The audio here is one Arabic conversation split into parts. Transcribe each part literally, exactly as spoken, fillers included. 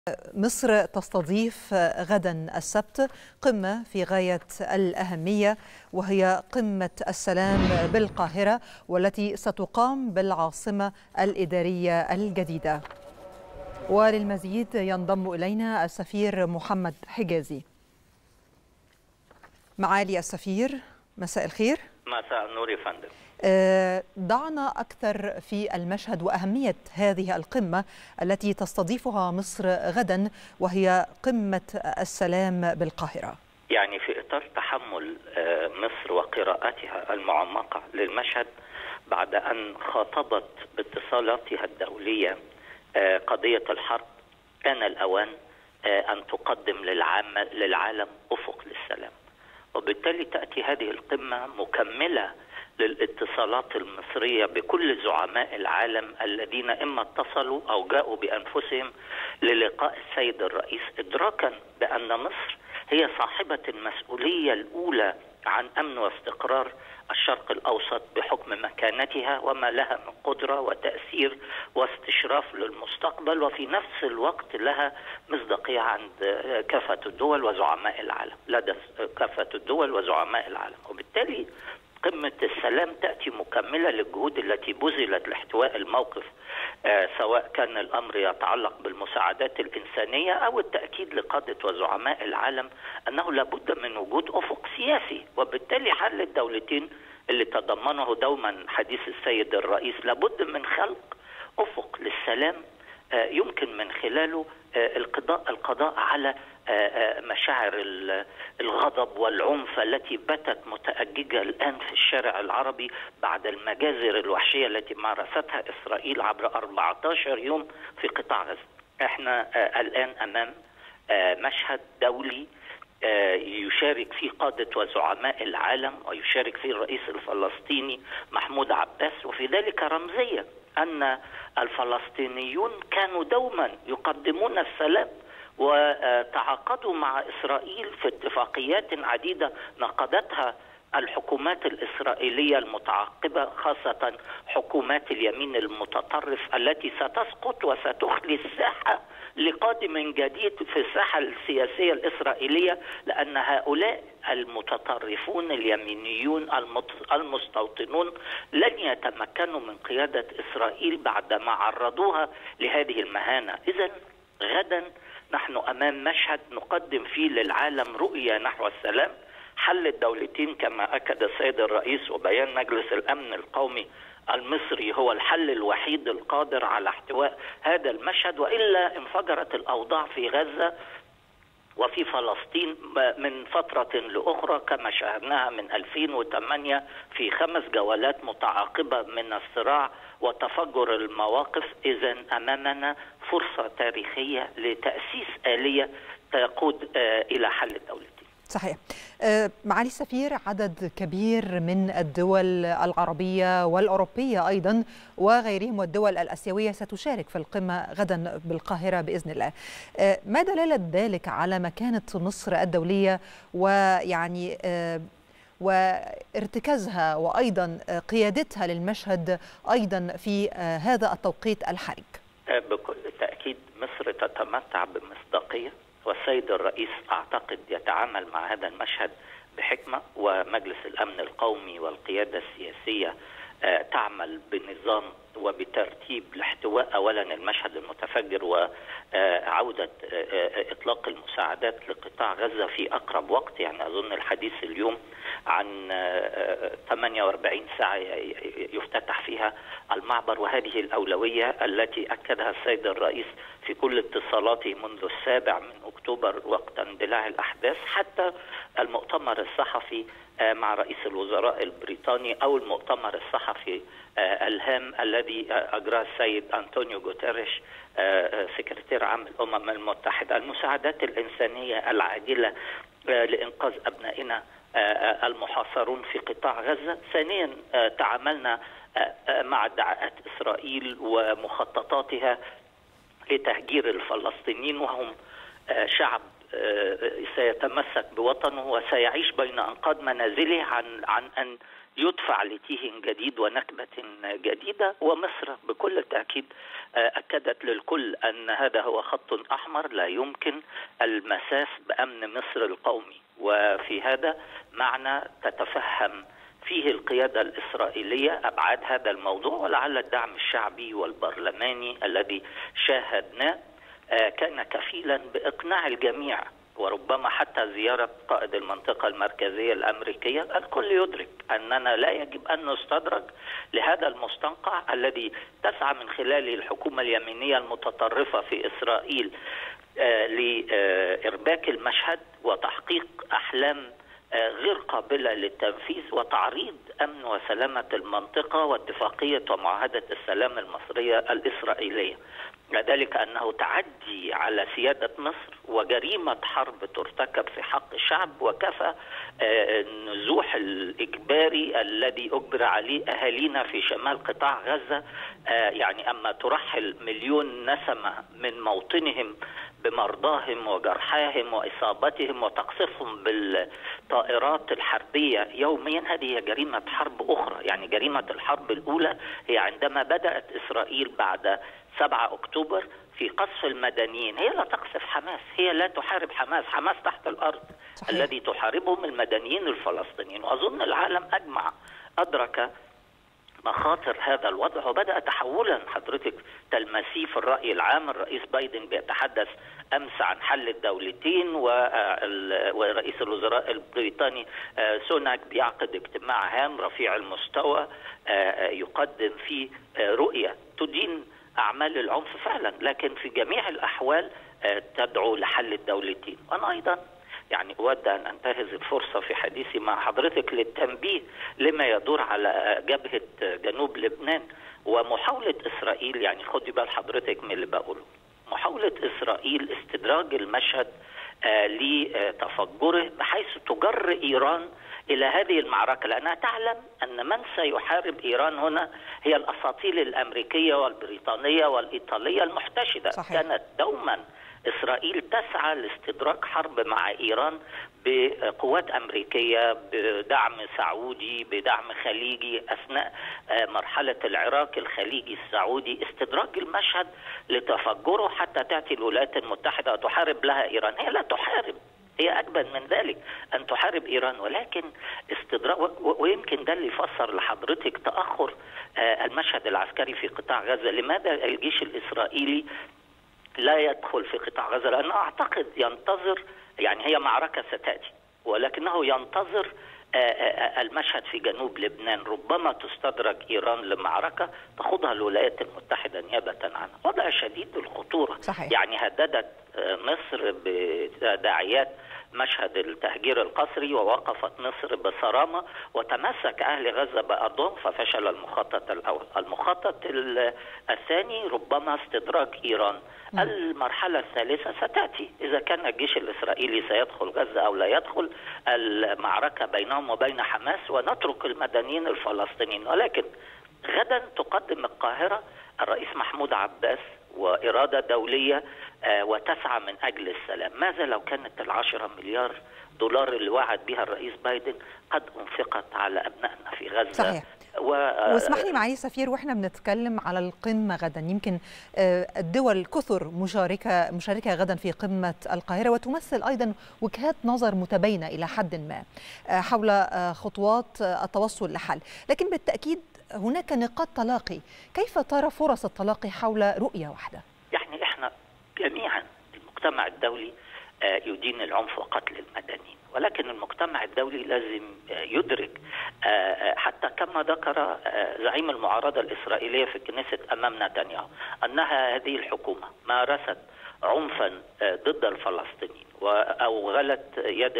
مصر تستضيف غدا السبت قمة في غاية الأهمية، وهي قمة السلام بالقاهرة، والتي ستقام بالعاصمة الإدارية الجديدة. وللمزيد ينضم إلينا السفير محمد حجازي. معالي السفير، مساء الخير. مساء النور يا فندم. ضعنا أكثر في المشهد وأهمية هذه القمة التي تستضيفها مصر غدا، وهي قمة السلام بالقاهرة. يعني في إطار تحمل مصر وقراءتها المعمقة للمشهد بعد أن خاطبت باتصالاتها الدولية قضية الحرب، كان الأوان أن تقدم للعالم أفق للسلام، وبالتالي تأتي هذه القمة مكملة للاتصالات المصرية بكل زعماء العالم الذين إما اتصلوا أو جاءوا بأنفسهم للقاء السيد الرئيس، إدراكا بأن مصر هي صاحبة المسؤولية الأولى عن أمن واستقرار الشرق الأوسط بحكم مكانتها وما لها من قدرة وتأثير واستشراف للمستقبل، وفي نفس الوقت لها مصداقية عند كافة الدول وزعماء العالم لدى كافة الدول وزعماء العالم. وبالتالي قمة السلام تأتي مكملة للجهود التي بذلت لاحتواء الموقف، آه سواء كان الأمر يتعلق بالمساعدات الإنسانية أو التأكيد لقادة وزعماء العالم أنه لابد من وجود أفق سياسي، وبالتالي حل الدولتين اللي تضمنه دوما حديث السيد الرئيس لابد من خلق أفق للسلام آه يمكن من خلاله آه القضاء القضاء على مشاعر الغضب والعنف التي باتت متأججة الآن في الشارع العربي بعد المجازر الوحشية التي مارستها إسرائيل عبر أربعة عشر يوم في قطاع غزة. احنا الآن أمام مشهد دولي يشارك فيه قادة وزعماء العالم، ويشارك فيه الرئيس الفلسطيني محمود عباس، وفي ذلك رمزية أن الفلسطينيون كانوا دوما يقدمون السلام وتعاقدوا مع إسرائيل في اتفاقيات عديدة نقضتها الحكومات الإسرائيلية المتعاقبة، خاصة حكومات اليمين المتطرف التي ستسقط وستخلي الساحة لقادم جديد في الساحة السياسية الإسرائيلية، لأن هؤلاء المتطرفون اليمينيون المستوطنون لن يتمكنوا من قيادة إسرائيل بعدما عرضوها لهذه المهانة. إذن غدا نحن أمام مشهد نقدم فيه للعالم رؤية نحو السلام، حل الدولتين كما أكد السيد الرئيس، وبيان مجلس الأمن القومي المصري هو الحل الوحيد القادر على احتواء هذا المشهد، وإلا انفجرت الأوضاع في غزة وفي فلسطين من فترة لأخرى كما شاهدناها من ألفين وثمانية في خمس جولات متعاقبة من الصراع وتفجر المواقف. إذن أمامنا فرصة تاريخية لتأسيس آلية تقود إلى حل الدولتين. صحيح. معالي السفير، عدد كبير من الدول العربية والأوروبية أيضا وغيرهم والدول الآسيوية ستشارك في القمة غدا بالقاهرة بإذن الله. ما دلالة ذلك على مكانة مصر الدولية ويعني وارتكازها وأيضا قيادتها للمشهد أيضا في هذا التوقيت الحرج؟ بكل تأكيد مصر تتمتع بمصداقية، والسيد الرئيس أعتقد يتعامل مع هذا المشهد بحكمة، ومجلس الأمن القومي والقيادة السياسية تعمل بنظام وبترتيب لاحتواء أولا المشهد المتفجر وعودة إطلاق المساعدات لقطاع غزة في أقرب وقت. يعني أظن الحديث اليوم عن ثمانية وأربعين ساعة يفتتح فيها المعبر، وهذه الأولوية التي أكدها السيد الرئيس في كل اتصالاته منذ السابع من أكتوبر وقت اندلاع الأحداث حتى المؤتمر الصحفي مع رئيس الوزراء البريطاني أو المؤتمر الصحفي الهام الذي أجراه السيد أنطونيو غوتيريش سكرتير عام الأمم المتحدة. المساعدات الإنسانية العاجلة لإنقاذ أبنائنا المحاصرون في قطاع غزة. ثانيا تعاملنا مع ادعاءات إسرائيل ومخططاتها لتهجير الفلسطينيين، وهم شعب سيتمسك بوطنه وسيعيش بين أنقاض منازله عن عن أن يدفع لتيه جديد ونكبة جديدة. ومصر بكل تأكيد أكدت للكل أن هذا هو خط أحمر لا يمكن المساس بأمن مصر القومي، وفي هذا معنى تتفهم فيه القيادة الإسرائيلية أبعاد هذا الموضوع، ولعل الدعم الشعبي والبرلماني الذي شاهدناه كان كفيلا بإقناع الجميع، وربما حتى زيارة قائد المنطقة المركزية الأمريكية. الكل يدرك أننا لا يجب أن نستدرج لهذا المستنقع الذي تسعى من خلاله الحكومة اليمينية المتطرفة في إسرائيل لإرباك المشهد وتحقيق أحلام غير قابلة للتنفيذ وتعريض أمن وسلامة المنطقة واتفاقية ومعاهدة السلام المصرية الإسرائيلية، ذلك أنه تعدي على سيادة مصر وجريمة حرب ترتكب في حق الشعب، وكفى النزوح الإجباري الذي أجبر عليه أهالينا في شمال قطاع غزة. يعني أما ترحل مليون نسمة من موطنهم بمرضاهم وجرحاهم وإصابتهم وتقصفهم بالطائرات الحربية يوميا، هذه جريمة حرب أخرى. يعني جريمة الحرب الأولى هي عندما بدأت إسرائيل بعد سبعة أكتوبر في قصف المدنيين. هي لا تقصف حماس، هي لا تحارب حماس، حماس تحت الأرض. صحيح. الذي تحاربهم المدنيين الفلسطينيين. وأظن العالم أجمع أدرك مخاطر هذا الوضع وبدأ تحولا حضرتك تلمسيه في الرأي العام. الرئيس بايدن بيتحدث أمس عن حل الدولتين، ورئيس الوزراء البريطاني سوناك بيعقد اجتماع هام رفيع المستوى يقدم فيه رؤية تدين أعمال العنف فعلا، لكن في جميع الأحوال تدعو لحل الدولتين. وأنا أيضا يعني أود أن أنتهز الفرصة في حديثي مع حضرتك للتنبيه لما يدور على جبهة جنوب لبنان ومحاولة إسرائيل. يعني خدي بال حضرتك من اللي بقوله، محاولة إسرائيل استدراج المشهد آه لتفجره بحيث تجر إيران إلى هذه المعركة، لأنها تعلم أن من سيحارب إيران هنا هي الأساطيل الأمريكية والبريطانية والإيطالية المحتشدة. صحيح. كانت دوما إسرائيل تسعى لاستدراك حرب مع إيران بقوات أمريكية، بدعم سعودي، بدعم خليجي أثناء مرحلة العراق الخليجي السعودي، استدراج المشهد لتفجره حتى تأتي الولايات المتحدة وتحارب لها إيران. هي لا تحارب، هي أجبن من ذلك أن تحارب إيران، ولكن استدراج. ويمكن ده اللي يفسر لحضرتك تأخر المشهد العسكري في قطاع غزة. لماذا الجيش الإسرائيلي لا يدخل في قطاع غزة؟ لأنه أعتقد ينتظر، يعني هي معركة ستأتي، ولكنه ينتظر المشهد في جنوب لبنان. ربما تستدرج إيران لمعركة تخوضها الولايات المتحدة نيابة عنها. وضع شديد الخطورة. صحيح. يعني هددت مصر بداعيات مشهد التهجير القسري، ووقفت مصر بصرامة وتمسك أهل غزة بأرضهم ففشل المخطط الأول. المخطط الثاني ربما استدراج إيران. م. المرحلة الثالثة ستأتي إذا كان الجيش الإسرائيلي سيدخل غزة أو لا يدخل، المعركة بينهم وبين حماس، ونترك المدنيين الفلسطينيين. ولكن غدا تقدم القاهرة الرئيس محمود عباس وإرادة دولية وتسعى من أجل السلام. ماذا لو كانت العشرة مليار دولار اللي وعد بها الرئيس بايدن قد أنفقت على أبنائنا في غزة؟ صحيح. و... واسمح لي معالي السفير، واحنا بنتكلم على القمة غدا، يمكن الدول كثر مشاركة مشاركة غدا في قمة القاهرة، وتمثل أيضا وجهات نظر متباينة إلى حد ما حول خطوات التوصل لحل، لكن بالتأكيد هناك نقاط تلاقي. كيف ترى فرص التلاقي حول رؤية واحدة؟ يعني احنا جميعا المجتمع الدولي يدين العنف وقتل المدنيين، ولكن المجتمع الدولي لازم يدرك حتى كما ذكر زعيم المعارضة الإسرائيلية في الكنيسة أمام نتنياهو أنها هذه الحكومة مارست عنفا ضد الفلسطينيين وأوغلت يد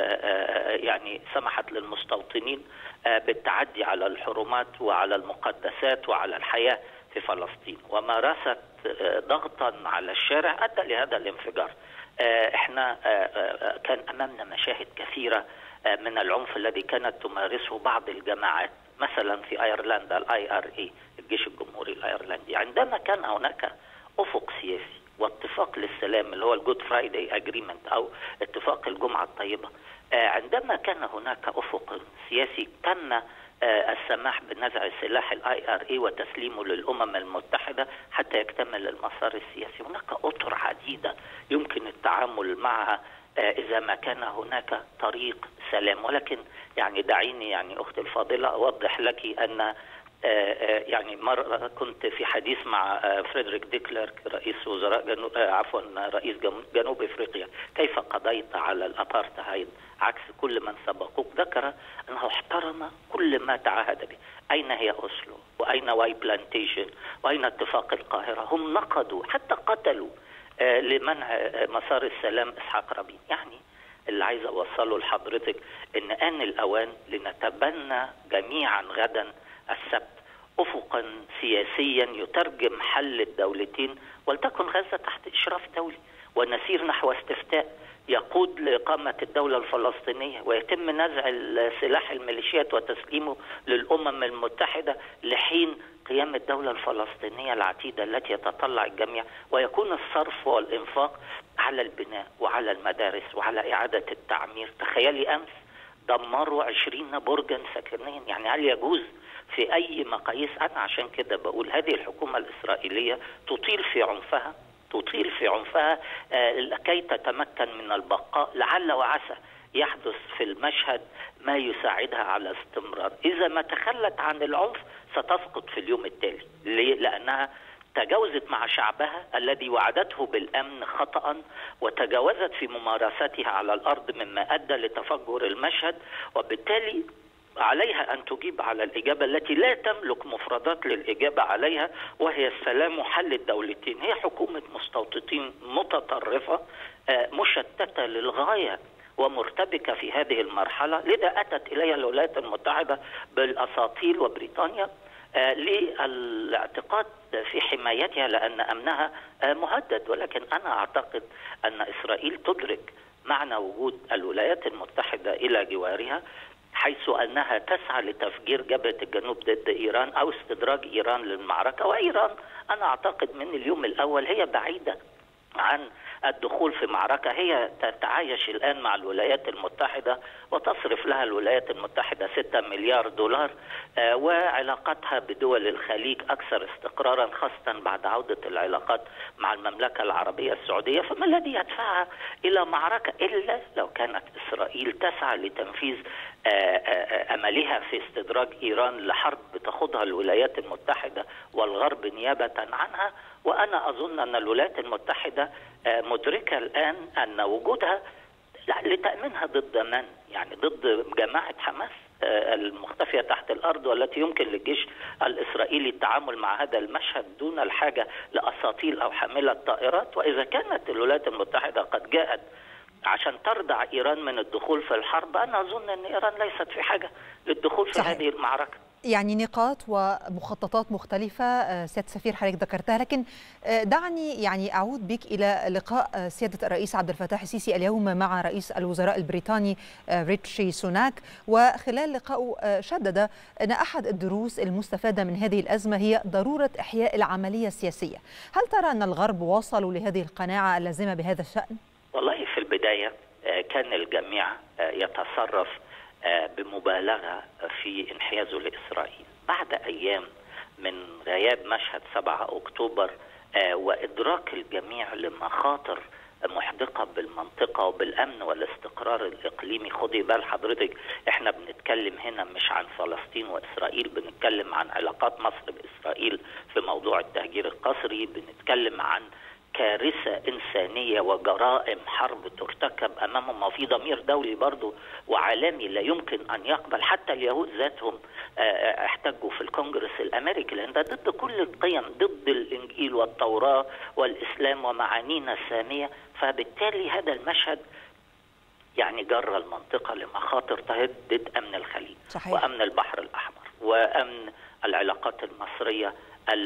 يعني سمحت للمستوطنين بالتعدي على الحرمات وعلى المقدسات وعلى الحياة في فلسطين، ومارست ضغطا على الشارع أدى لهذا الانفجار. احنا كان امامنا مشاهد كثيره من العنف الذي كانت تمارسه بعض الجماعات، مثلا في ايرلندا الاي ار اي الجيش الجمهوري الايرلندي. عندما كان هناك افق سياسي واتفاق للسلام اللي هو الجود فرايداي اجريمنت او اتفاق الجمعة الطيبة، عندما كان هناك افق سياسي تم السماح بنزع سلاح الاي ار اي وتسليمه للامم المتحدة حتى يكتمل المسار السياسي. هناك اطر عديدة يمكن التعامل معها اذا ما كان هناك طريق سلام. ولكن يعني دعيني يعني اختي الفاضلة اوضح لك ان يعني مرة كنت في حديث مع فريدريك ديكليرك رئيس وزراء جنوب عفوا رئيس جنوب افريقيا، كيف قضيت على الابارتهايد عكس كل من سبقوك. ذكر انه احترم كل ما تعهد به. اين هي اوسلو؟ واين واي بلانتيشن؟ واين اتفاق القاهرة؟ هم نقضوا حتى قتلوا لمنع مسار السلام اسحاق رابين. يعني اللي عايز اوصله لحضرتك ان ان الاوان لنتبنى جميعا غدا السبت افقا سياسيا يترجم حل الدولتين، ولتكن غزة تحت اشراف دولي، ونسير نحو استفتاء يقود لإقامة الدولة الفلسطينية، ويتم نزع سلاح الميليشيات وتسليمه للأمم المتحدة لحين قيام الدولة الفلسطينية العتيدة التي يتطلع الجميع، ويكون الصرف والإنفاق على البناء وعلى المدارس وعلى إعادة التعمير. تخيلي أمس دمروا عشرين برجا سكنيا. يعني هل يجوز في أي مقاييس؟ أنا عشان كده بقول هذه الحكومة الإسرائيلية تطيل في عنفها تطيل في عنفها لكي تتمكن من البقاء. لعل وعسى يحدث في المشهد ما يساعدها على استمرار. إذا ما تخلت عن العنف ستسقط في اليوم التالي. ليه؟ لأنها تجاوزت مع شعبها الذي وعدته بالأمن خطأ، وتجاوزت في ممارستها على الأرض مما أدى لتفجر المشهد، وبالتالي عليها أن تجيب على الإجابة التي لا تملك مفردات للإجابة عليها، وهي السلام وحل الدولتين. هي حكومة مستوطنين متطرفة مشتتة للغاية ومرتبكة في هذه المرحلة. لذا أتت إليها الولايات المتحدة بالأساطيل وبريطانيا للاعتقاد في حمايتها لأن أمنها مهدد. ولكن أنا أعتقد أن إسرائيل تدرك معنى وجود الولايات المتحدة إلى جوارها، حيث أنها تسعى لتفجير جبهة الجنوب ضد إيران أو استدراج إيران للمعركة. وإيران أنا أعتقد من اليوم الأول هي بعيدة عن الدخول في معركة. هي تتعايش الآن مع الولايات المتحدة وتصرف لها الولايات المتحدة ستة مليار دولار، آه وعلاقتها بدول الخليج أكثر استقرارا، خاصة بعد عودة العلاقات مع المملكة العربية السعودية. فما الذي يدفعها إلى معركة إلا لو كانت إسرائيل تسعى لتنفيذ آه آه أملها في استدراج إيران لحرب بتخوضها الولايات المتحدة والغرب نيابة عنها. وأنا أظن أن الولايات المتحدة مدركة الآن أن وجودها لتأمينها ضد من؟ يعني ضد جماعة حماس المختفية تحت الأرض، والتي يمكن للجيش الإسرائيلي التعامل مع هذا المشهد دون الحاجة لأساطيل أو حاملة طائرات. وإذا كانت الولايات المتحدة قد جاءت عشان تردع إيران من الدخول في الحرب، أنا أظن أن إيران ليست في حاجة للدخول في صحيح. هذه المعركة. يعني نقاط ومخططات مختلفة سيادة السفير حضرتك ذكرتها، لكن دعني يعني أعود بك إلى لقاء سيادة الرئيس عبد الفتاح السيسي اليوم مع رئيس الوزراء البريطاني ريتشي سوناك. وخلال لقائه شدد أن أحد الدروس المستفادة من هذه الأزمة هي ضرورة إحياء العملية السياسية. هل ترى أن الغرب وصلوا لهذه القناعة اللازمة بهذا الشأن؟ والله في البداية كان الجميع يتصرف بمبالغة في انحيازه لإسرائيل. بعد أيام من غياب مشهد سبعة أكتوبر وإدراك الجميع لمخاطر محدقة بالمنطقة وبالأمن والاستقرار الإقليمي. خدي بال حضرتك احنا بنتكلم هنا مش عن فلسطين وإسرائيل، بنتكلم عن علاقات مصر بإسرائيل في موضوع التهجير القسري، بنتكلم عن كارثة إنسانية وجرائم حرب ترتكب أمامهم، وفي ضمير دولي برضو وعالمي لا يمكن أن يقبل. حتى اليهود ذاتهم احتجوا في الكونجرس الأمريكي لأن ده ضد كل القيم، ضد الإنجيل والتوراة والإسلام ومعانينا السامية. فبالتالي هذا المشهد يعني جرى المنطقة لمخاطر تهدد أمن الخليج صحيح. وأمن البحر الأحمر وأمن العلاقات المصرية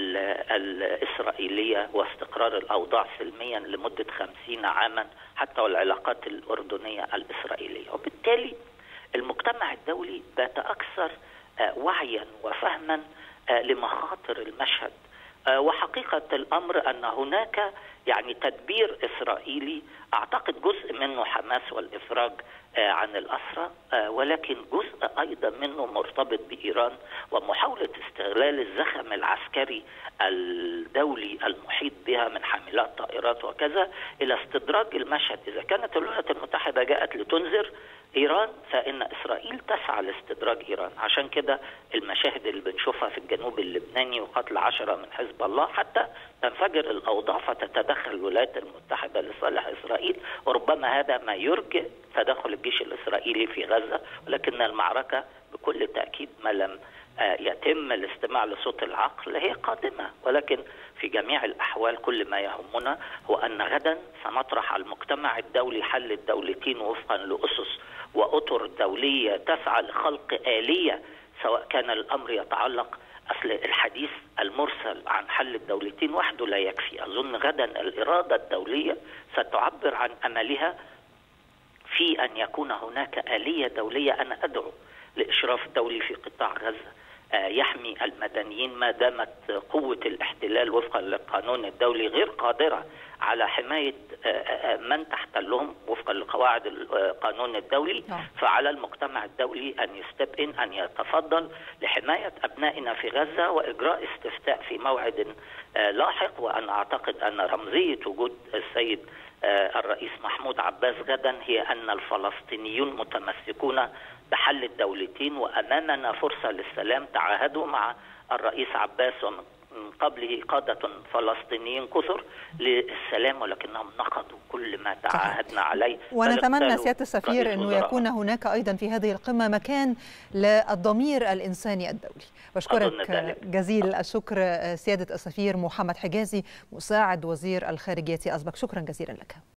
الإسرائيلية واستقرار الأوضاع سلميا لمدة خمسين عاما حتى والعلاقات الأردنية الإسرائيلية. وبالتالي المجتمع الدولي بات أكثر وعيا وفهما لمخاطر المشهد وحقيقة الأمر أن هناك يعني تدبير إسرائيلي، أعتقد جزء منه حماس والإفراج عن الأسرى، ولكن جزء أيضا منه مرتبط بإيران ومحاولة استغلال الزخم العسكري الدولي المحيط بها من حاملات طائرات وكذا إلى استدراج المشهد. إذا كانت الولايات المتحدة جاءت لتنذر إيران، فإن إسرائيل تسعى لاستدراج إيران. عشان كده المشاهد اللي بنشوفها في الجنوب اللبناني وقتل عشرة من حزب الله حتى تنفجر الأوضاع فتتدخل الولايات المتحدة لصالح إسرائيل، وربما هذا ما يرجئ تدخل الجيش الإسرائيلي في غزة، ولكن المعركة بكل تأكيد ما لم يتم الاستماع لصوت العقل هي قادمة. ولكن في جميع الأحوال كل ما يهمنا هو أن غدا سنطرح على المجتمع الدولي حل الدولتين وفقا لأسس وأطر دولية تسعى لخلق آلية، سواء كان الأمر يتعلق أصل الحديث المرسل عن حل الدولتين وحده لا يكفي. أظن غدا الإرادة الدولية ستعبر عن أملها في أن يكون هناك آلية دولية. أنا أدعو لإشراف دولي في قطاع غزة يحمي المدنيين ما دامت قوة الاحتلال وفقا للقانون الدولي غير قادرة على حماية من تحتلهم وفقا لقواعد القانون الدولي. فعلى المجتمع الدولي أن يستبئن أن يتفضل لحماية أبنائنا في غزة وإجراء استفتاء في موعد لاحق. وأنا أعتقد أن رمزية وجود السيد الرئيس محمود عباس غدا هي أن الفلسطينيون متمسكون بحل الدولتين، وأمامنا فرصة للسلام. تعاهدوا مع الرئيس عباس ومن قبله قادة فلسطينيين كثر للسلام، ولكنهم نقضوا كل ما تعاهدنا عليه. ونتمنى سيادة السفير أنه يكون هناك أيضا في هذه القمة مكان للضمير الإنساني الدولي. بشكرك جزيل الشكر سيادة السفير محمد حجازي مساعد وزير الخارجية أسبق، شكرا جزيلا لك.